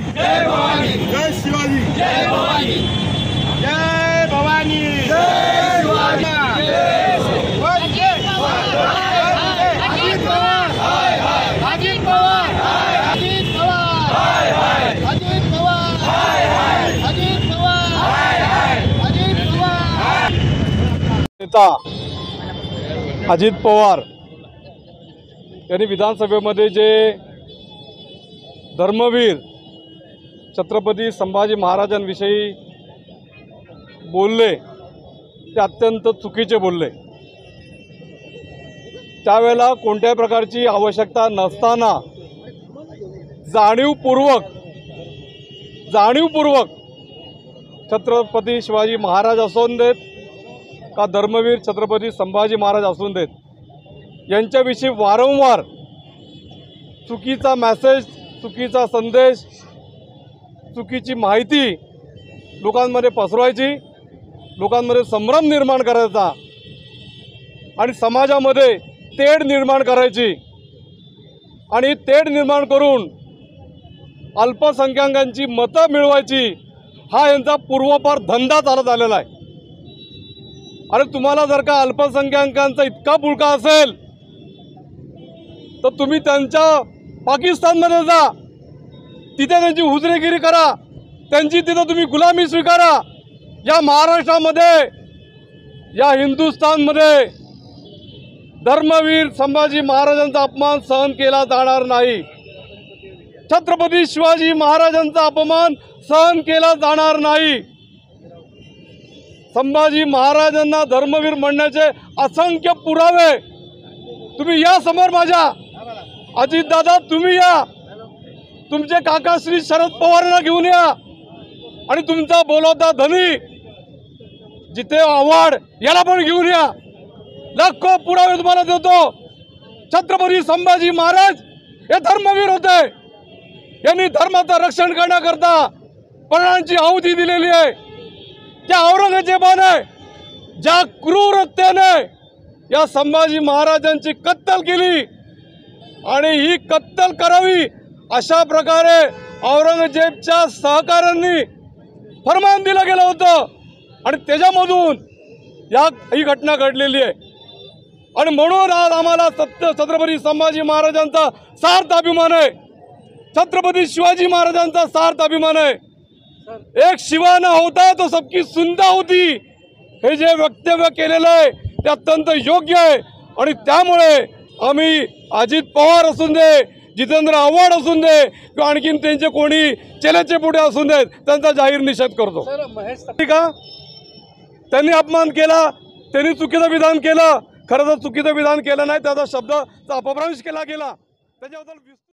जय भवानी, जय शिवाजी, जय भवानी, जय भवानी, जय शिवाजी, अजित पवार, अजित पवार, अजित पवार, अजित पवार, अजित पवार, अजित पवार। नेता अजित पवार यांनी विधानसभेमध्ये जे धर्मवीर छत्रपती संभाजी महाराजांविषयी बोलले ते अत्यंत चुकीचे बोलले। त्यावेळेला कोणत्याही प्रकारची आवश्यकता नसताना जाणीवपूर्वक छत्रपती शिवाजी महाराज असून देत का धर्मवीर छत्रपती संभाजी महाराज असून देत यांच्याविषयी वारंवार चुकीचा मेसेज, चुकीचा संदेश, चुकीची माहिती लोकांमध्ये पसरवायची, लोकांमध्ये संभ्रम निर्माण करायचा आणि समाजामध्ये तेढ निर्माण करायची आणि तेढ निर्माण करून अल्पसंख्याकांची मतं मिळवायची, हा यांचा पूर्वापार धंदा चालत आलेला आहे। अरे तुम्हाला जर का अल्पसंख्याकांचा इतका पुळका असेल तर तुम्ही त्यांच्या पाकिस्तानमध्ये जा, तिथे त्यांची हुजरेगिरी करा, त्यांची तिथं तुम्ही गुलामी स्वीकारा। या महाराष्ट्रामध्ये, या हिंदुस्थानमध्ये धर्मवीर संभाजी महाराजांचा अपमान सहन केला जाणार नाही। छत्रपती शिवाजी महाराजांचा अपमान सहन केला जाणार नाही। संभाजी महाराजांना धर्मवीर म्हणण्याचे असंख्य पुरावे तुम्ही या समोर माझ्या अजितदादा तुम्ही या, तुमचे काका श्री शरद पवारांना घेऊन या आणि तुमचा बोलवता धनी जिथे आव्हाड याला पण घेऊन या। लाखो पुरावे तुम्हाला देतो। छत्रपती संभाजी महाराज हे धर्मवीर होते, यांनी धर्माचं रक्षण करण्याकरता प्राणांची आहुती दिलेली आहे। त्या औरंगजेबाने ज्या क्रूरतेने या संभाजी महाराजांची कत्तल केली आणि ही कत्तल करावी अशा प्रकारे औरंगजेबच्या सहकाऱ्यांनी फरमान दिलं गेलं होतं आणि त्याच्यामधून ही घटना घडलेली आहे। आणि म्हणून आज आम्हाला छत्रपती संभाजी महाराजांचा सार्थ अभिमान आहे, छत्रपती शिवाजी महाराजांचा सार्थ अभिमान आहे। एक शिवा न होता तो सबकी सुनता होती, हे जे वक्तव्य केलेलं आहे ते अत्यंत योग्य आहे। आणि त्यामुळे आम्ही अजित पवार असून दे, जितेंद्र आव्हाड असून दे किंवा आणखीन त्यांचे कोणी चेलेचे पुढे असून देत, त्यांचा जाहीर निषेध करतो। ठीक आहे, त्यांनी अपमान केला, त्यांनी चुकीचं विधान केलं, खरं तर चुकीचं विधान केलं नाही, त्याचा शब्दाचा अपभ्रंश केला गेला, त्याच्याबद्दल